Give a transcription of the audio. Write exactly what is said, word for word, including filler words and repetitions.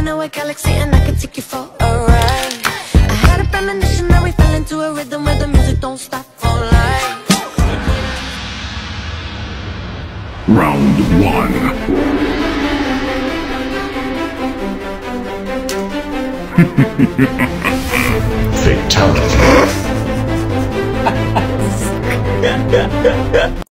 know a galaxy and I could take you for a ride. I had a premonition that we fell into a rhythm where the music don't stop for life. Round one. Fatality.